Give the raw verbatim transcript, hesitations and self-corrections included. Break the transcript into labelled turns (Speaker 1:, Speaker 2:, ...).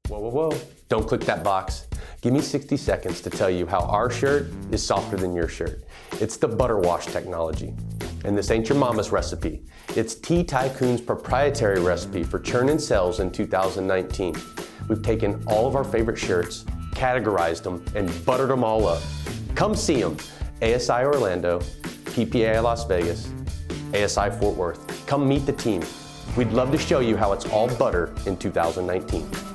Speaker 1: Whoa, whoa, whoa, don't click that box. Give me sixty seconds to tell you how our shirt is softer than your shirt. It's the butter wash technology. And this ain't your mama's recipe. It's T-Tycoon's proprietary recipe for churning cells in two thousand nineteen. We've taken all of our favorite shirts, categorized them, and buttered them all up. Come see them. A S I Orlando, P P A I Las Vegas, A S I Fort Worth. Come meet the team. We'd love to show you how it's all butter in two thousand nineteen.